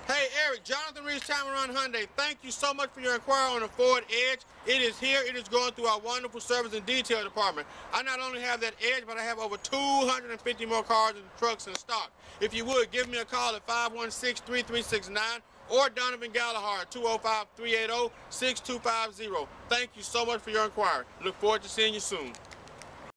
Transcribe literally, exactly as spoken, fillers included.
Hey, Eric, Jonathan Reese, Tameron Hyundai, thank you so much for your inquiry on the Ford Edge. It is here. It is going through our wonderful service and detail department. I not only have that Edge, but I have over two hundred fifty more cars and trucks in stock. If you would, give me a call at five one six, three three six nine or Donovan Gallagher at two oh five, three eight oh, six two five zero. Thank you so much for your inquiry. Look forward to seeing you soon.